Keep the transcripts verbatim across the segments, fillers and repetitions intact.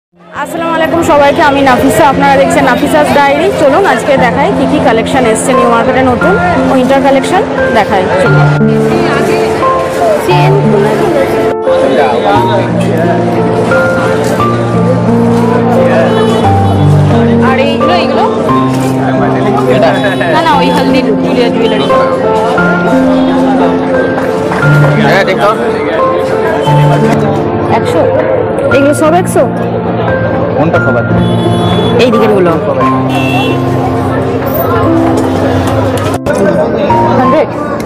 আসসালামু আলাইকুম সবাইকে, আমি নাফিসা, আপনারা দেখছেন নাফিসাস ডায়েরি। চলুন আজকে দেখাই কি কি কালেকশন এসছে নিউ মার্কেটে, নতুন উইন্টার কালেকশন দেখাই। চলুন আর এইগুলো এইগুলো না না ওই হলদি জুলিয়া জুয়েলারি একশো, এগুলো সব একশো। কোনটা সবাই এই দিকের গুলো হান্ড্রেড,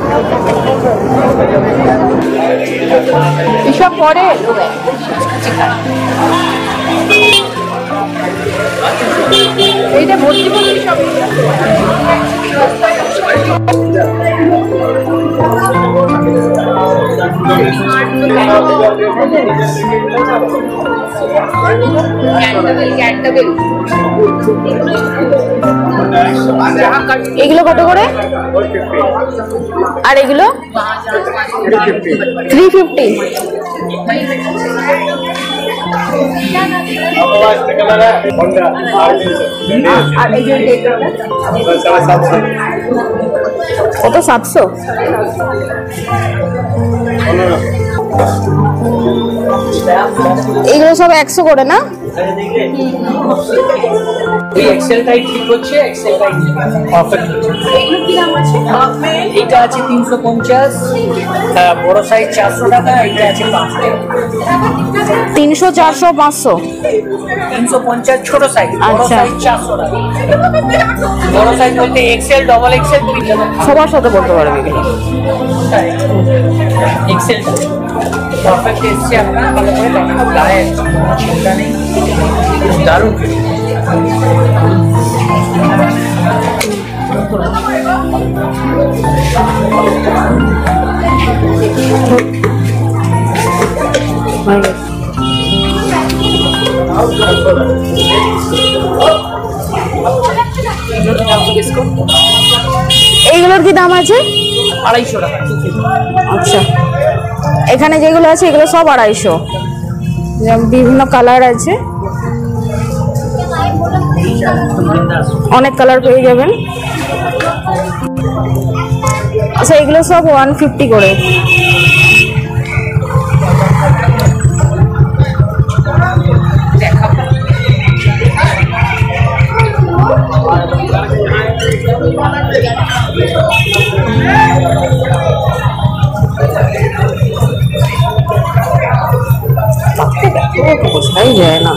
এসব পরে এইটা ভর্তি ভর্তি সব এগুলো কত করে? আর এগুলো থ্রি ফিফটি। কত? সাতশো। এগুলো সব একশো করে না? এক্সেল টাইপ ঠিক হচ্ছে, এক্সেল টাইপ পারফেক্ট হচ্ছে। এগুলো কি দাম আছে? এটা আছে তিনশো পঞ্চাশ, বড় সাইজ চারশো টাকা, এটা আছে পাঁচশো। তিনশো, চারশো, পাঁচশো। তিনশো পঞ্চাশ ছোট সাইজ, বড় সাইজ চারশো টাকা। বড় সাইজ বলতে এক্সেল, ডবল এক্সেল, সবার সাথে বলতে পারবে এগুলো। এক্সেল পারফেক্ট এসছে, আপনার ভালো করে দেখেন, গায়ে চিন্তা নেই, দারুণ। এইগুলোর কি দাম আছে? আড়াইশো টাকা। আচ্ছা, এখানে যেগুলো আছে এগুলো সব আড়াইশো, বিভিন্ন কালার আছে, অনেক কালার পেয়ে যাবেন। আচ্ছা, এগুলো সব ওয়ান ফিফটি করে। বোঝাই যায় না।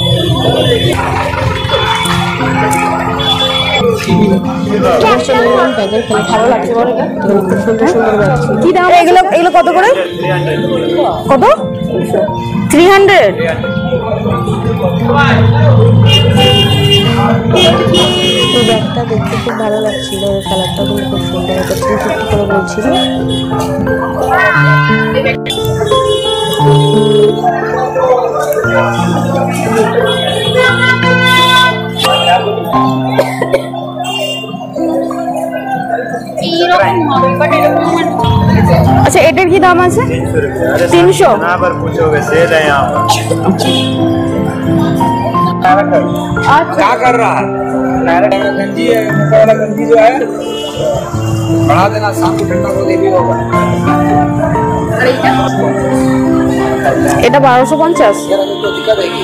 ভালো লাগছে, কি দাম এগুলো? এগুলো কত করে? কত? Three hundred. এই ব্যাগটা দেখতে খুব ভালো লাগছিল, এই কালারটা খুব সুন্দর, এটা থ্রি ফিফটি করে বলছিল। আচ্ছা, এটার কি দাম আছে? তিনশো। क्या कर रहा है? गंजी है, वाला गंजी जो है बढ़ा देना, शाम को ठंडा को देवी होगा। এটা বারোশো পঞ্চাশ। दिक्कत है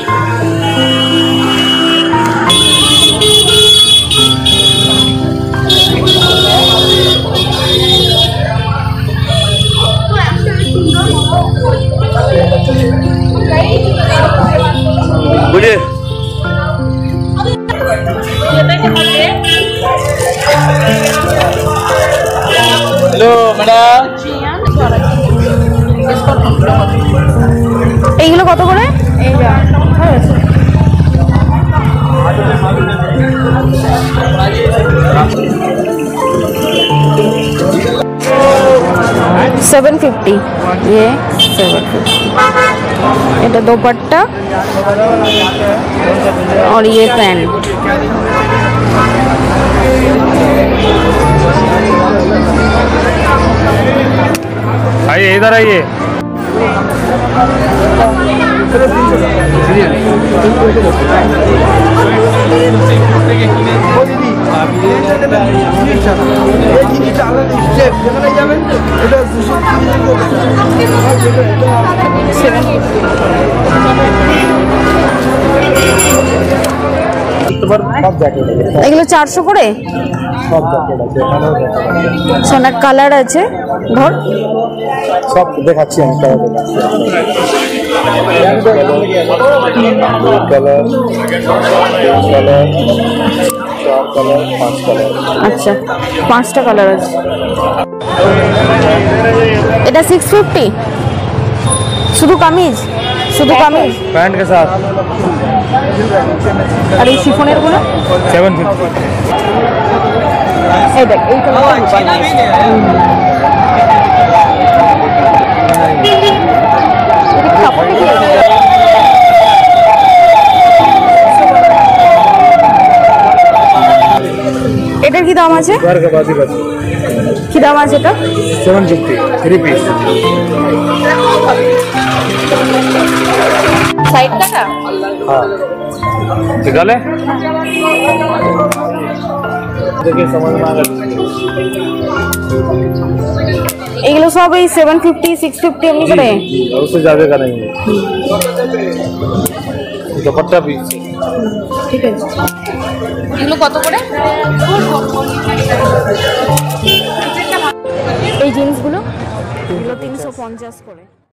बोलिए। हेलो मैडम, এইগুলো কত করে? এই যা सेवन फिफ्टी, ये सेवन फिफ्टी। এটা দোপাট্টা और ये पैंट। आइए इधर आइए। এগুলো চারশো করে। সোনার কালার আছে ধর সব দেখাচ্ছি আমি আচ্ছা পাঁচটা কালার আছে। এটা সিক্স ফিফটি শুধু কামিজ শুধু কামিজ पैंट के साथ আর এই শিফনের গুলো सेवन फिफ्टी। এই দেখ এই কালারটা এটার কি দাম আছে? কি দাম আছে এটা? Seven fifty three piece. Side কাটা? हाँ निकाले देखिए समझ में आ गया। এগুলো সব এই সেভেন ফিফটি সিক্স ফিফটি এমনি করে? उससे ज्यादा का नहीं है। दुपट्टा भी ঠিক আছে। এগুলো কত করে? এই জিন্সগুলো এগুলো তিনশো পঞ্চাশ করে।